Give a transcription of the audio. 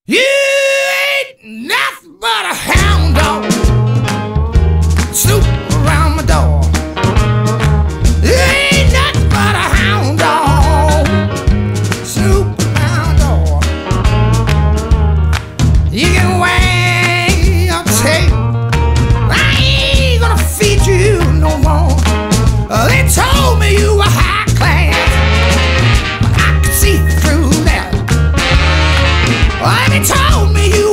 You ain't nothing but a hound dog, snoop around my door. You ain't nothing but a hound dog, snoop around the door. You can wag your tail, I ain't gonna feed you no more. They told me you were high class, but I could see through that. They told me you